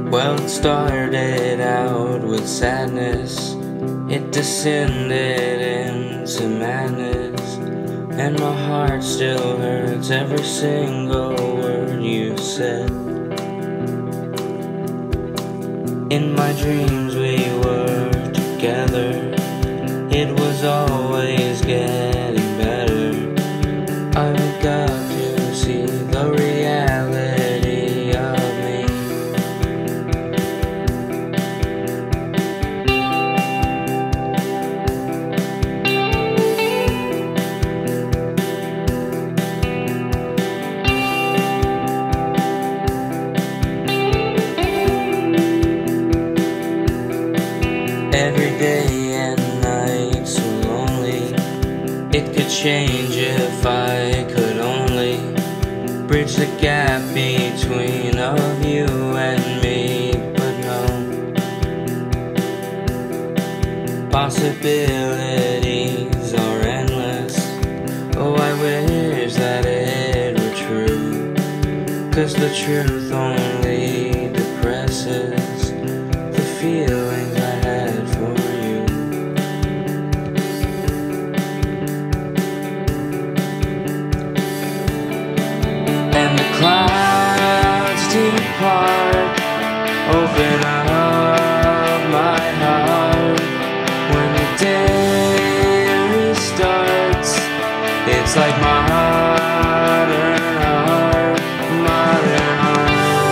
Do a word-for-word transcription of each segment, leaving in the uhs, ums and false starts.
Well, it started out with sadness, it descended into madness, and my heart still hurts every single word you said. In my dreams we were together, it was always getting better. I woke up to see the reality of me. Every day and night so lonely, it could change if I could only bridge the gap between of you and me. But no, possibilities are endless. Oh, I wish that it were true, 'cause the truth only depresses the feelings I had for you. And the clouds depart, open up my heart. When the day restarts, it's like modern art, modern art.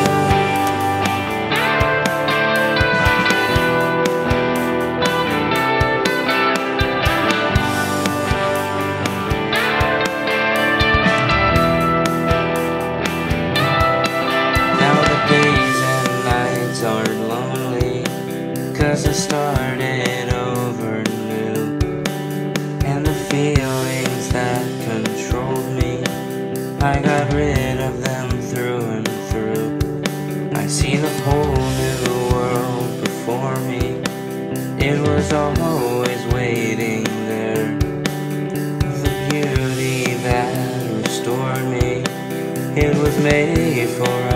Now the days and nights aren't lonely, 'cause I started over new. And the feelings that controlled me, I got rid of them through and through. I see the whole new world before me, it was always waiting there. The beauty that restored me, it was made for